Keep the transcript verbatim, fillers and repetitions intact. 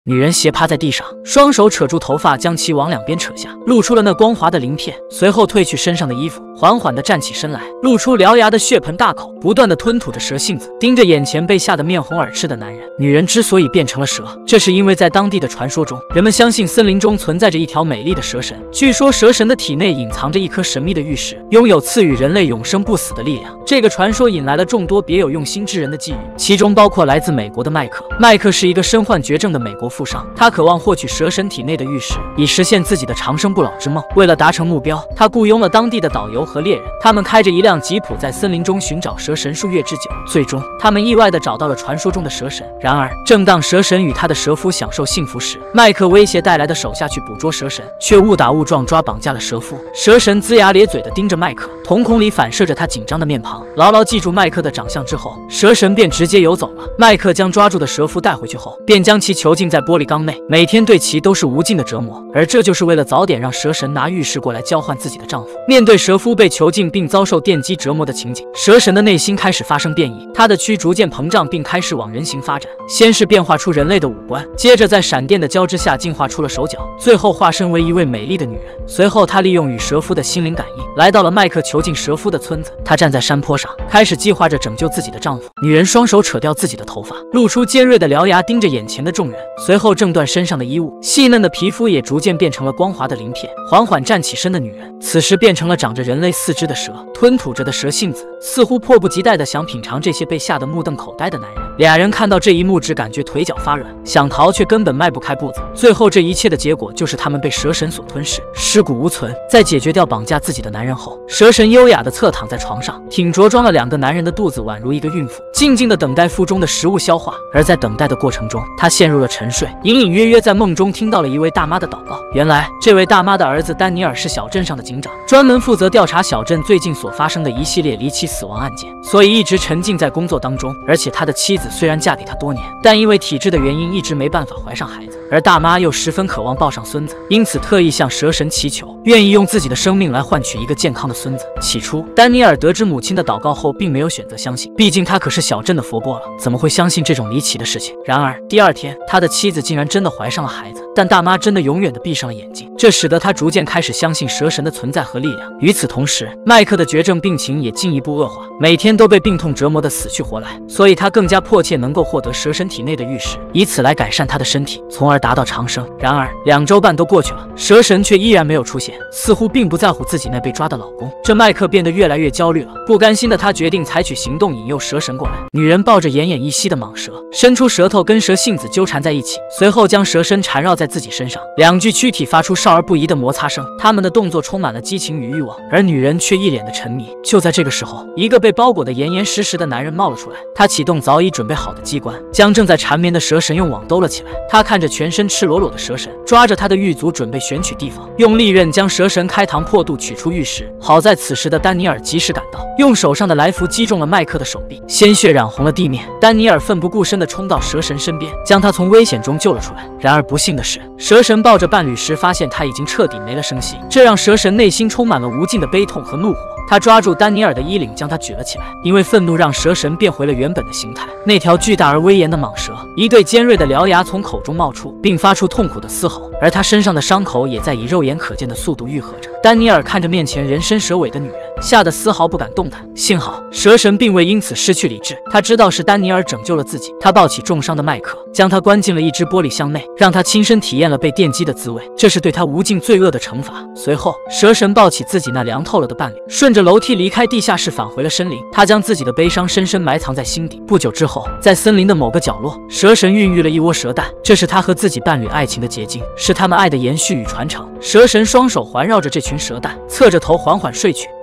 女人斜趴在地上，双手扯住头发，将其往两边扯下，露出了那光滑的鳞片。随后褪去身上的衣服，缓缓地站起身来，露出獠牙的血盆大口，不断地吞吐着蛇信子，盯着眼前被吓得面红耳赤的男人。女人之所以变成了蛇，这是因为在当地的传说中，人们相信森林中存在着一条美丽的蛇神。据说蛇神的体内隐藏着一颗神秘的玉石，拥有赐予人类永生不死的力量。这个传说引来了众多别有用心之人的觊觎，其中包括来自美国的麦克。麦克是一个身患绝症的美国富商，他渴望获取蛇神体内的玉石，以实现自己的长生不老之梦。为了达成目标，他雇佣了当地的导游和猎人，他们开着一辆吉普在森林中寻找蛇神数月之久。最终，他们意外地找到了传说中的蛇神。然而，正当蛇神与他的蛇夫享受幸福时，麦克威胁带来的手下去捕捉蛇神，却误打误撞抓绑架了蛇夫。蛇神龇牙咧嘴地盯着麦克，瞳孔里反射着他紧张的面庞。牢牢记住麦克的长相之后，蛇神便直接游走了。麦克将抓住的蛇夫带回去后，便将其囚禁在玻璃缸内，每天对其都是无尽的折磨，而这就是为了早点让蛇神拿玉石过来交换自己的丈夫。面对蛇夫被囚禁并遭受电击折磨的情景，蛇神的内心开始发生变异，他的躯逐渐膨胀并开始往人形发展，先是变化出人类的五官，接着在闪电的交织下进化出了手脚，最后化身为一位美丽的女人。随后他利用与蛇夫的心灵感应，来到了麦克囚禁蛇夫的村子。他站在山坡上，开始计划着拯救自己的丈夫。女人双手扯掉自己的头发，露出尖锐的獠牙，盯着眼前的众人，随后挣断身上的衣物，细嫩的皮肤也逐渐变成了光滑的鳞片。缓缓站起身的女人，此时变成了长着人类四肢的蛇，吞吐着的蛇信子，似乎迫不及待地想品尝这些被吓得目瞪口呆的男人。俩人看到这一幕，只感觉腿脚发软，想逃却根本迈不开步子。最后，这一切的结果就是他们被蛇神所吞噬，尸骨无存。在解决掉绑架自己的男人后，蛇神优雅地侧躺在床上，挺着装了两个男人的肚子，宛如一个孕妇，静静地等待腹中的食物消化。而在等待的过程中，他陷入了沉睡，隐隐约约在梦中听到了一位大妈的祷告。原来，这位大妈的儿子丹尼尔是小镇上的警长，专门负责调查小镇最近所发生的一系列离奇死亡案件，所以一直沉浸在工作当中。而且他的妻子虽然嫁给他多年，但因为体质的原因一直没办法怀上孩子，而大妈又十分渴望抱上孙子，因此特意向蛇神祈求，愿意用自己的生命来换取一个健康的孙子。起初，丹尼尔得知母亲的祷告后，并没有选择相信，毕竟他可是小镇的佛波了，怎么会相信这种离奇的事情？然而第二天，他的妻子竟然真的怀上了孩子，但大妈真的永远的闭上了眼睛，这使得他逐渐开始相信蛇神的存在和力量。与此同时，麦克的绝症病情也进一步恶化，每天都被病痛折磨得死去活来，所以他更加迫切能够获得蛇神体内的玉石，以此来改善他的身体，从而达到长生。然而两周半都过去了，蛇神却依然没有出现，似乎并不在乎自己那被抓的老公。这麦克变得越来越焦虑了，不甘心的他决定采取行动，引诱蛇神过来。女人抱着奄奄一息的蟒蛇，伸出舌头跟蛇信子纠缠在一起，随后将蛇身缠绕在自己身上，两具躯体发出少儿不宜的摩擦声，他们的动作充满了激情与欲望，而女人却一脸的沉迷。就在这个时候，一个被包裹得严严实实的男人冒了出来，他启动早已准备好的机关，将正在缠绵的蛇神用网兜了起来。他看着全身赤裸裸的蛇神，抓着他的玉足准备选取地方，用利刃将蛇神开膛破肚取出玉石。好在此时的丹尼尔及时赶到，用手上的来福击中了麦克的手臂，鲜血染红了地面。丹尼尔奋不顾身地冲到蛇神身边，将他从危险中救了出来。然而不幸的是，蛇神抱着伴侣时发现他已经彻底没了声息，这让蛇神内心充满了无尽的悲痛和怒火。他抓住丹尼尔的衣领，将他举了起来，因为愤怒让蛇神变回了原本的形态，那条巨大而威严的蟒蛇，一对尖锐的獠牙从口中冒出，并发出痛苦的嘶吼，而他身上的伤口也在以肉眼可见的速度愈合着。丹尼尔看着面前人身蛇尾的女人，吓得丝毫不敢动弹。幸好蛇神并未因此失去理智，他知道是丹尼尔拯救了自己。他抱起重伤的麦克，将他关进了一只玻璃箱内，让他亲身体验了被电击的滋味，这是对他无尽罪恶的惩罚。随后蛇神抱起自己那凉透了的伴侣，顺着楼梯离开地下室，返回了森林。他将自己的悲伤深深埋藏在心底。不久之后，在森林的某个角落，蛇神孕育了一窝蛇蛋，这是他和自己伴侣爱情的结晶，是他们爱的延续与传承。蛇神双手环绕着这群蛇蛋，侧着头缓缓睡去。